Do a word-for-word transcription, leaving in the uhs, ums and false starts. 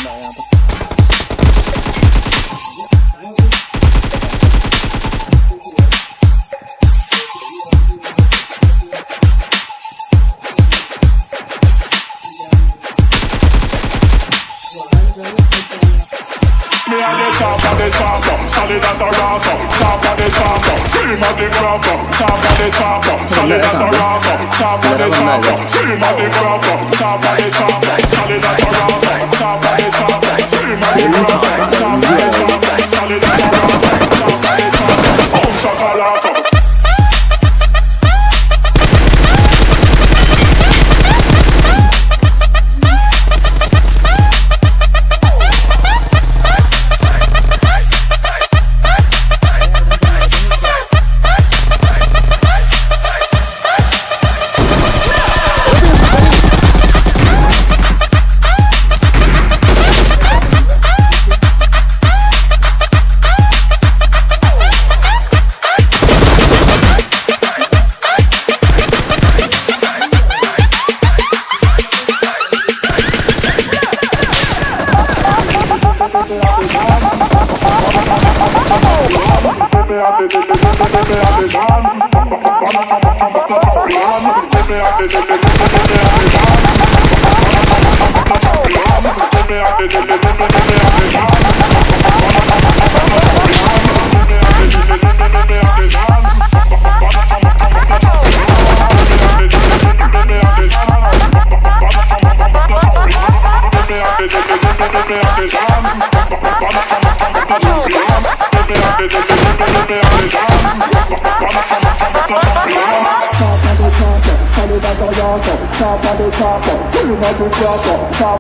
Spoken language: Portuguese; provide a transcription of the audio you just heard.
Me and the top of the top, solid as a rock, top of the top, scream of the crop, top of the top, solid as a rock, top of the top, scream of the crop, top of the top, solid as a rock, top of the top, scream of the crop, top of the top, solid as a rock, top of the top, oh shakalaka. Top of the top, top of the top, top of the top, top